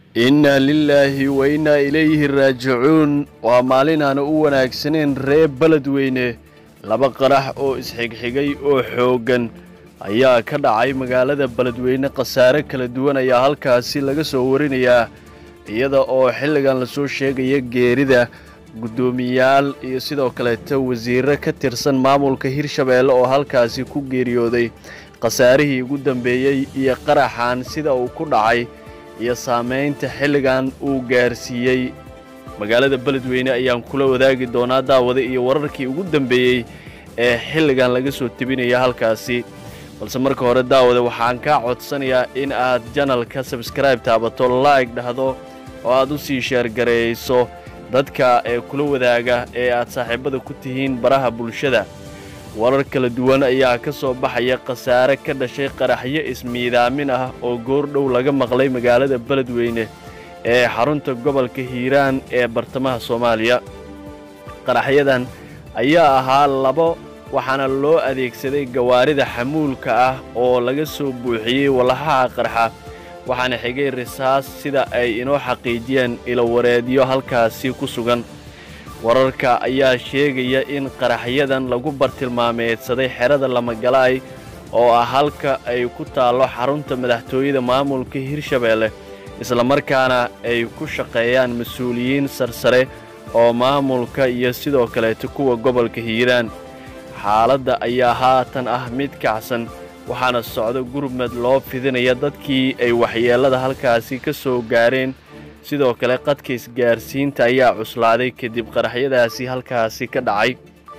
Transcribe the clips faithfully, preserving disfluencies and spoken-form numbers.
إنا لله وإنا إليه راجعون ومالين أنا أولا سنين ريب بلد وينه لبا قرح أو إسحيق حيقي أو حوغن أيها كدا عاي مقالة بلد وينه قسارة كلا دوان أيها هالكاسي لغا سوورين أيها إيادا أو حلقان لسو شيق إياق جيريدا قدوميال iyo sidoo kale wasiirro ka tirsan maamulka Hirshabelle oo halkaasi ku geeriyooday qasaarihii ugu dambeeyay iyo qaraxan sida uu ku dhacay iyo saameynta xilligan uu gaarsiiyay magaalada Beledweyne ayaan kula wadaagi doonaa daawada iyo wararkii ugu dambeeyay ee xilligan laga soo tibinaya halkaasi balse marka hore daawada waxaan ka codsanayaa in aad channelka subscribe taabato like dhahdo oo aad u sii share gareyso dadka ee kula wadaaga ee aad saaxiibada ku tihiin baraha bulshada warar kala duwan ayaa ka soo baxaya qasaare ka dhashay qaraxyo ismiidaamin ah oo goor dhow laga maqlay magaalada Beledweyne ee xarunta gobolka Hiiraan ee bartamaha Soomaaliya qaraxyadan ayaa ahaa labo waxaana loo adeegsaday gawaarida xamuulka ah oo laga soo buuxiyay walaha qarxa waxaana xigay risaas sida ay inoo xaqiijiyeen ila wareediyo halkaasi ku sugan wararka ayaa sheegaya in qaraxyadan lagu bartilmaameedsaday xerada Lamagalaay oo ah halka ay ku taalo xarunta madaxtooyada maamulka Hirshabelle isla markaana ay ku shaqeeyaan mas'uuliyiin sarsare oo maamulka iyo sidoo kale kuwa gobolka Hiiraan xaaladda ayaa haatan ah mid kacsan waxaana socdo gurmad loo fidinaya dadkii ay waxyeelada halkaasi ka soo gaareen sidoo kale qadka isgaarsiinta ayaa cuslaaday kadib qaraxyadaasi halkaasi ka dhacay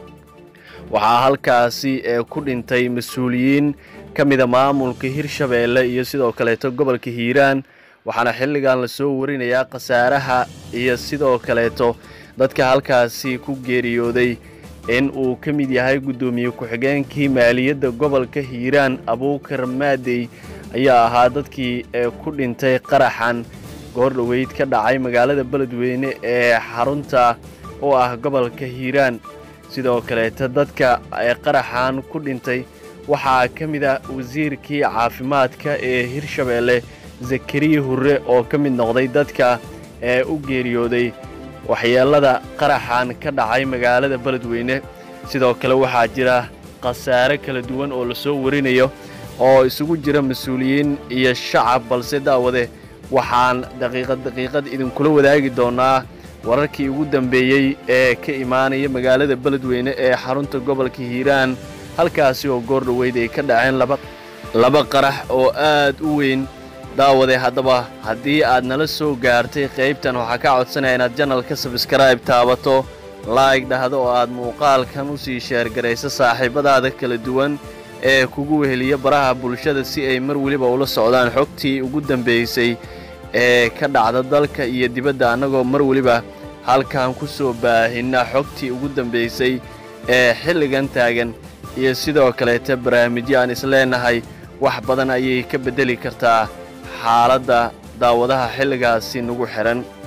waxaa halkaasi ee ku dhintay mas'uuliyiin kamida maamulka Hirshabelle iyo sidoo kale gobolka Hiiraan waxaana xilligan la soo warinayaa qasaaraha iyo sidoo kale dadka halkaasi ku geeriyooday in uu ka mid yahay gudoomiye ku-xigeenkii maaliyadda gobolka Hiiraan Abuukar Maadey ayaa ahaa dadkii ee ku dhintay qaraxan goor dhaweyd ka dhacay magaalada Beledweyne ee xarunta oo ah gobolka Hiiraan sidoo kale dadka ee qaraxan ku dhintay waxaa ka mid ah wasiirkii caafimaadka ee Hirshabelle Zakariya Hurre oo ka mid noqday dadka ee u geeriyooday waxyeelada qaraxan ka dhacay magaalada Beledweyne sidoo kale waxaa jira qasaare kala duwan oo la soo warinayo oo isugu jira mas'uuliyiin iyo shacab balse daawade waxaan daqiiqad daqiiqad idin kula wadaagi doonaa wararkii ugu dambeeyay ee ka imaanaya magaalada Beledweyne ee xarunta gobolka Hiiraan halkaasi oo goor dhaweyd ay ka dhaceen laba laba qarax oo aad u weyn daawade haddaba haddii aad nala soo gaartay qaybtan waxa ka codsanaya inaad channelka subscribe taabato like dhahdo oo aad muuqaalkan u sii share gareyso saaxiibadaada kala duwan ee kugu weheliya baraha bulshada si ay mar waliba ula socdaan xogtii ugu dambeysay ee ka dhacda dalka iyo dibadda anagoo mar waliba halkan ku soo baahina xogtii ugu dambeysay ee xilligan taagan iyo sidoo kale barnaamijyo aan isleenahay wax badan ayay ka bedeli kartaa xaaladda daawadaha xilligaasi nagu xiran